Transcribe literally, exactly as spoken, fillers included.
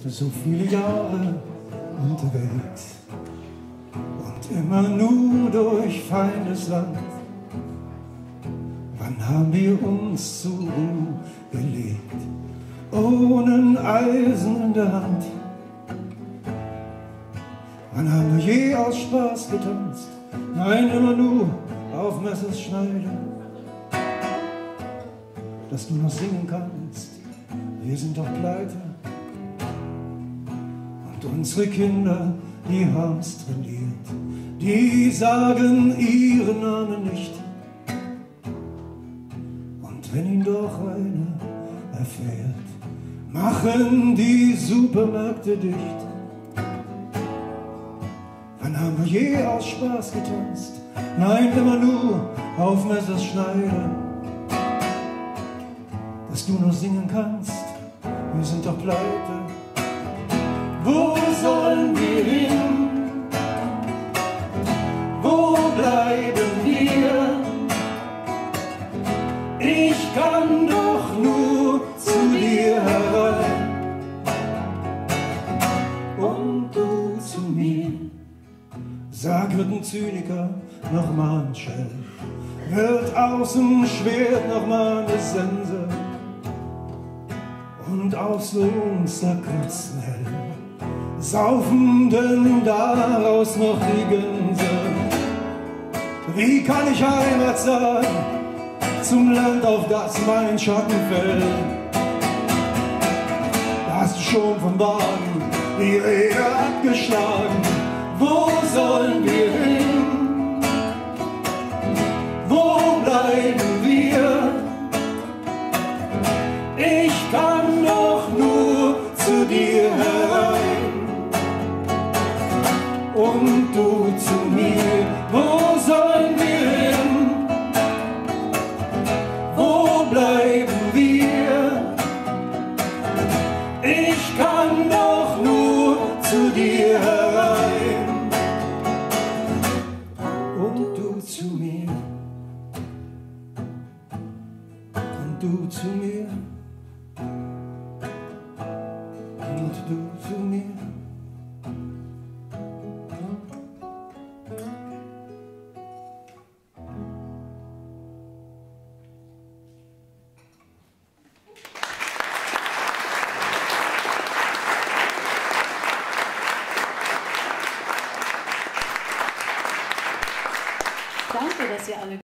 so viele Jahre unterwegs und immer nur durch feindes Land. Wann haben wir uns zur Ruhe gelegt, ohne ein Eisen in der Hand? Wann haben wir je aus Spaß getanzt? Nein, immer nur auf Messerschneide. Dass du noch singen kannst, wir sind doch pleite. Und unsere Kinder, die haben's trainiert, die sagen ihren Namen nicht. Und wenn ihn doch einer erfährt, machen die Supermärkte dicht. Wann haben wir je aus Spaß getanzt? Nein, immer nur auf Messerschneide. Dass du noch singen kannst, wir sind doch pleite. Wo sollen wir hin? Wo bleiben wir? Ich kann doch nur zu dir herein und du zu mir. Sag, wird ein Zyniker noch mal ein Schelm? Wird aus dem Schwert noch mal eine Sense? Und aus uns der kurzen Helm saufen denn daraus noch die Gänse? Wie kann ich Heimat sagen zum Land, auf das mein Schatten fällt? Da hast du schon vom Wagen die Räder abgeschlagen. Wo sollen wir hin? Wo bleiben wir? Ich kann doch nur zu dir herein und du zu mir. Wo sollen wir hin? Wo bleiben wir? Ich kann doch nur zu dir herein und du zu mir. Und du zu mir. Und du zu mir. Danke, dass ihr alle